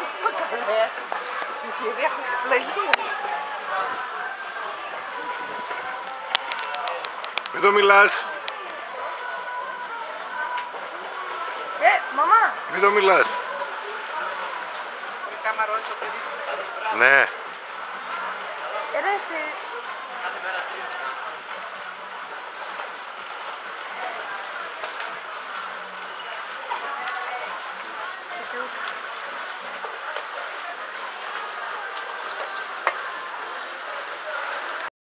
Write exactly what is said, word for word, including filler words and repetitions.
Καλέ. Συγκυρία έχω πλαγεί. Μην το μιλάς. Ε, μαμά. Μην το μιλάς. Ναι. Ε, ρε εσύ.